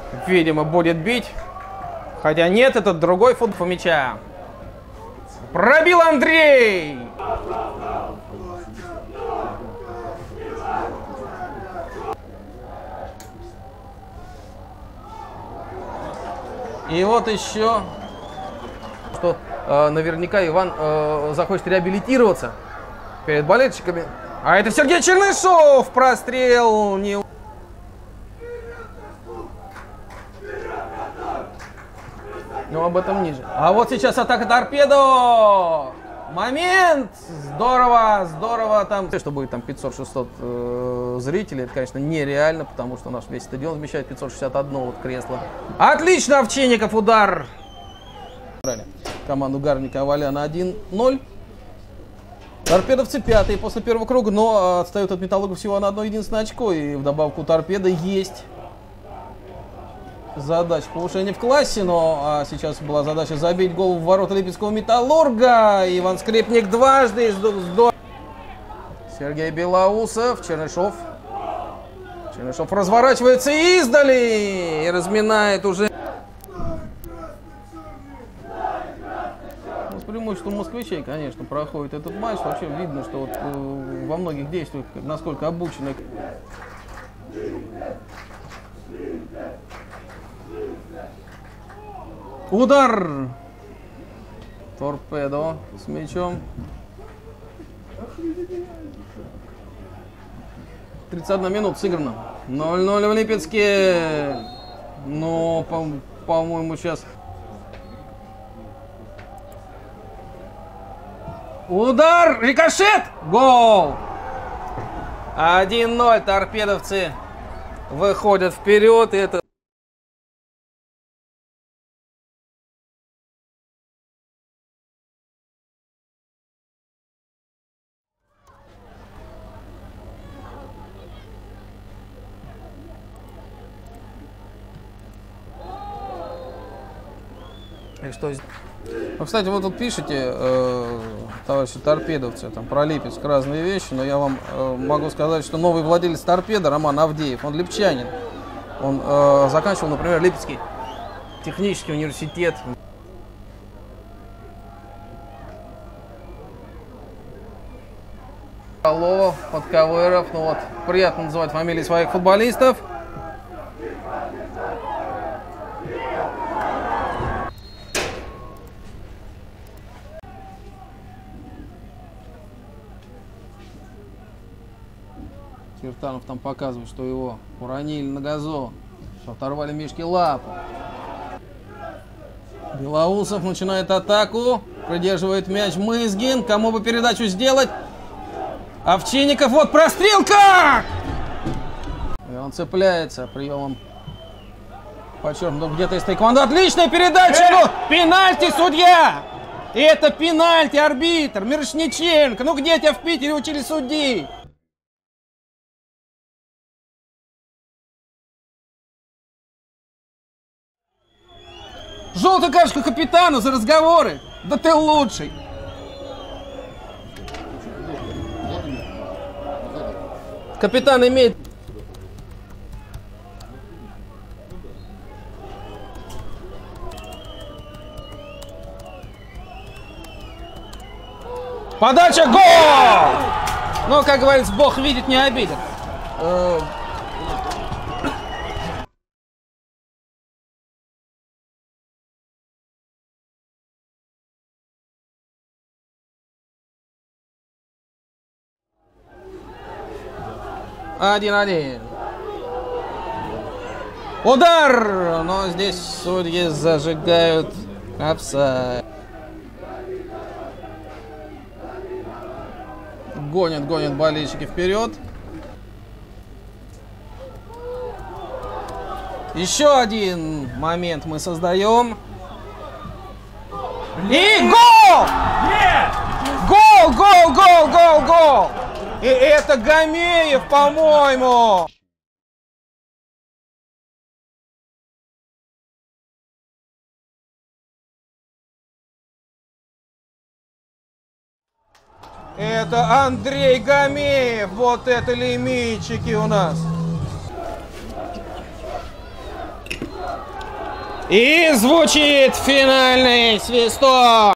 видимо, будет бить. Хотя нет, это другой футбол мяча. Пробил Андрей! И вот еще, что наверняка Иван захочет реабилитироваться перед болельщиками. А это Сергей Чернышов! Прострел не... Но об этом ниже. А вот сейчас атака торпедо! Момент! Здорово, здорово там. Что будет там 500-600 зрителей, это, конечно, нереально, потому что наш весь стадион вмещает 561 вот кресло. Отлично, Овчинников, удар! Команду Гарника Аваляна 1-0. Торпедовцы пятые после первого круга, но отстают от Металлурга всего на одно единственное очко. И в добавку торпеда есть задача повышения в классе, но сейчас была задача забить гол в ворота Липецкого Металлурга. Иван Скрипник дважды. Сергей Белоусов, Чернышов. Чернышов разворачивается издали и разминает уже. С преимуществом москвичей, конечно, проходит этот матч. Вообще видно, что вот, во многих действиях насколько обучены. Удар! Торпедо с мячом. 31 минут сыграно. 0-0 в Липецке. Но, по-моему, сейчас... Удар! Рикошет! Гол! 1-0. Торпедовцы выходят вперед. И это... И что здесь? Ну, кстати, вы тут пишете, товарищи торпедовцы, там, про Липецк разные вещи, но я вам могу сказать, что новый владелец торпеда, Роман Авдеев, он липчанин. Он заканчивал, например, Липецкий технический университет. Алло, Подковыров, ну вот, приятно называть фамилии своих футболистов. Киртанов там показывает, что его уронили на газон, что оторвали Мишке лапу. Белоусов начинает атаку, придерживает мяч Мызгин. Кому бы передачу сделать? Овчинников, вот прострел как! И он цепляется приемом. Подчеркнуто, где-то из тайквондо. Отличная передача! Ну, пенальти, судья! Это пенальти, арбитр, Мирошниченко. Ну где тебя в Питере учили судить? Желтую карточку капитану за разговоры. Да ты лучший. Капитан имеет... Подача, гол! Ну, как говорится, Бог видит, не обидит. 1-1. Удар! Но здесь судьи зажигают офсайд. Гонят болельщики вперед. Еще один момент мы создаем. И гол! Гол! И это Гамеев, по-моему. Это Андрей Гамеев. Вот это лимитчики у нас. И звучит финальный свисток.